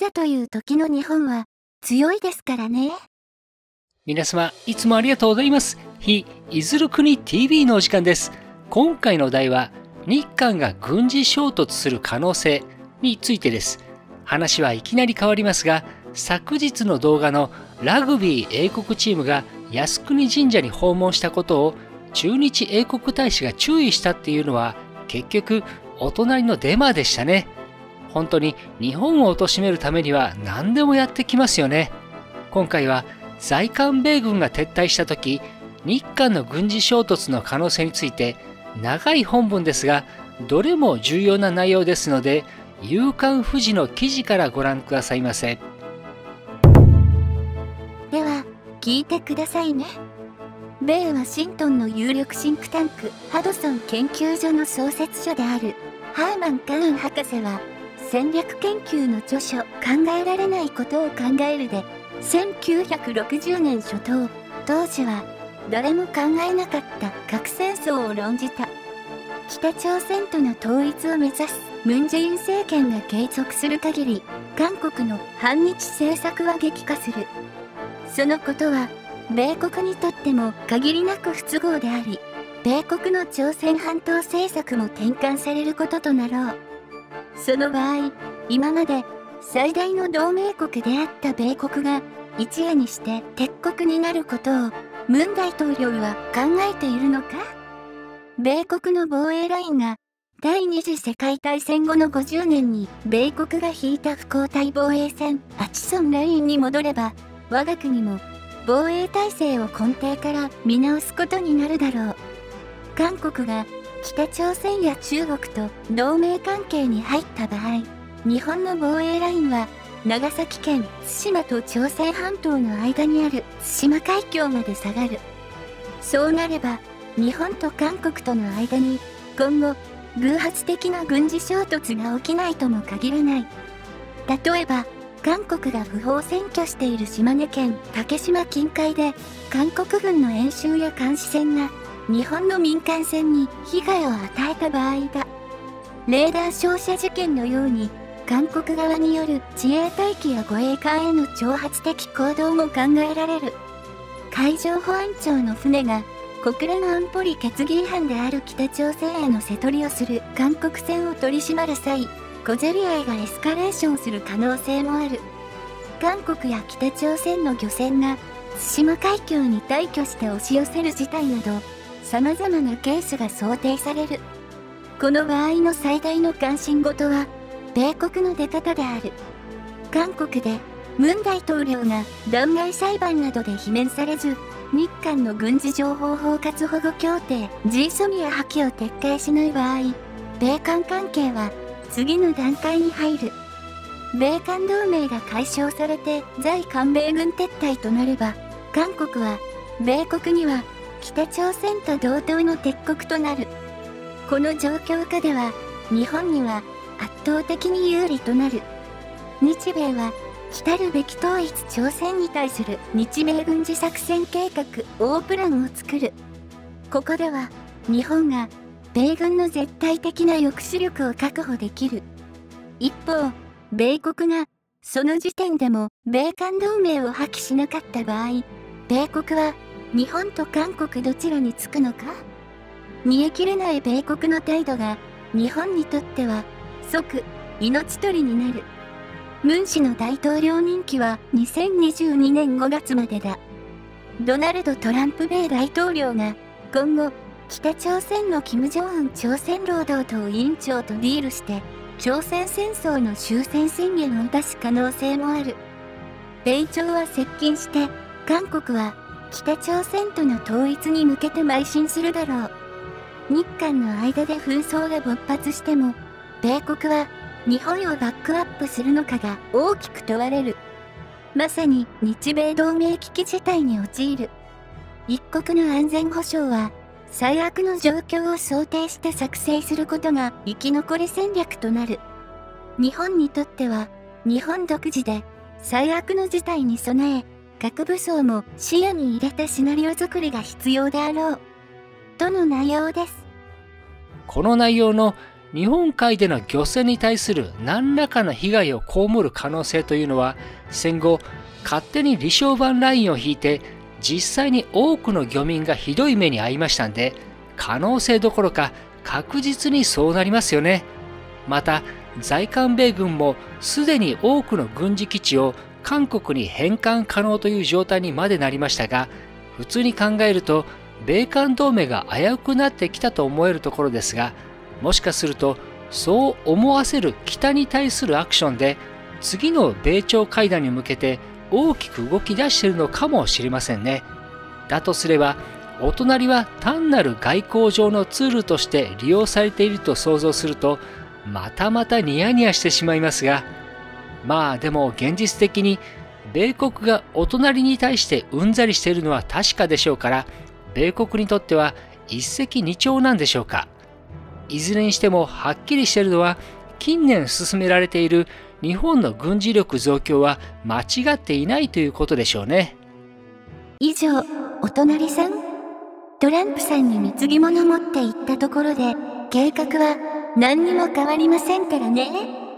ざという時の日本は強いですからね。 皆様、いつもありがとうございます。非いずる国 TV のお時間です。今回のお題は、日韓が軍事衝突する可能性についてです。話はいきなり変わりますが、昨日の動画のラグビー英国チームが靖国神社に訪問したことを駐日英国大使が注意したっていうのは、結局お隣のデマでしたね。本当に日本を貶めるためには何でもやってきますよね。今回は在韓米軍が撤退した時、日韓の軍事衝突の可能性について長い本文ですが、どれも重要な内容ですので、夕刊フジの記事からご覧くださいませ。 では聞いてくださいね。米ワシントンの有力シンクタンクハドソン研究所の創設者であるハーマン・カーン博士は、戦略研究の著書「考えられないことを考える」で1960年初頭、当時は誰も考えなかった核戦争を論じた。北朝鮮との統一を目指すムン・ジェイン政権が継続する限り、韓国の反日政策は激化する。そのことは米国にとっても限りなく不都合であり、米国の朝鮮半島政策も転換されることとなろう。その場合、今まで最大の同盟国であった米国が一夜にして敵国になることをムン大統領は考えているのか？米国の防衛ラインが第二次世界大戦後の50年に米国が引いた不交代防衛線アチソンラインに戻れば、我が国も防衛体制を根底から見直すことになるだろう。韓国が北朝鮮や中国と同盟関係に入った場合、日本の防衛ラインは長崎県対馬と朝鮮半島の間にある対馬海峡まで下がる。そうなれば、日本と韓国との間に今後偶発的な軍事衝突が起きないとも限らない。例えば、韓国が不法占拠している島根県竹島近海で韓国軍の演習や監視船が日本の民間船に被害を与えた場合だ。レーダー照射事件のように韓国側による自衛隊機や護衛艦への挑発的行動も考えられる。海上保安庁の船が国連安保理決議違反である北朝鮮への瀬取りをする韓国船を取り締まる際、小競り合いがエスカレーションする可能性もある。韓国や北朝鮮の漁船が対馬海峡に大挙して押し寄せる事態など、様々なケースが想定される。この場合の最大の関心事は、米国の出方である。韓国でムン大統領が弾劾裁判などで罷免されず、日韓の軍事情報包括保護協定 GSOMIA 破棄を撤回しない場合、米韓関係は次の段階に入る。米韓同盟が解消されて在韓米軍撤退となれば、韓国は米国には北朝鮮と同等の敵国となる。この状況下では日本には圧倒的に有利となる。日米は来るべき統一朝鮮に対する日米軍事作戦計画大プランを作る。ここでは日本が米軍の絶対的な抑止力を確保できる。一方、米国がその時点でも米韓同盟を破棄しなかった場合、米国は日本と韓国どちらにつくのか？煮え切れない米国の態度が日本にとっては即命取りになる。ムン氏の大統領任期は2022年5月までだ。ドナルド・トランプ米大統領が今後、北朝鮮の金正恩朝鮮労働党委員長とディールして朝鮮戦争の終戦宣言を出す可能性もある。米朝は接近して韓国は北朝鮮との統一に向けて邁進するだろう。日韓の間で紛争が勃発しても、米国は日本をバックアップするのかが大きく問われる。まさに日米同盟危機事態に陥る。一国の安全保障は最悪の状況を想定して作成することが生き残り戦略となる。日本にとっては日本独自で最悪の事態に備え、核武装も視野に入れたシナリオ作りが必要であろう。との内容です。 この内容の日本海での漁船に対する何らかの被害を被る可能性というのは、戦後勝手に離礁板ラインを引いて実際に多くの漁民がひどい目に遭いましたんで、可能性どころか確実にそうなりますよね。また在韓米軍もすでに多くの軍事基地を韓国に返還可能という状態にまでなりましたが、普通に考えると米韓同盟が危うくなってきたと思えるところですが、もしかするとそう思わせる北に対するアクションで次の米朝会談に向けて大きく動き出しているのかもしれませんね。だとすればお隣は単なる外交上のツールとして利用されていると想像すると、またまたニヤニヤしてしまいますが、まあでも現実的に米国がお隣に対してうんざりしているのは確かでしょうから、米国にとっては一石二鳥なんでしょうか。いずれにしてもはっきりしているのは、近年進められている日本の軍事力増強は間違っていないということでしょうね。 以上、お隣さん。トランプさんに貢ぎ物持って行ったところで、計画は何にも変わりませんからね。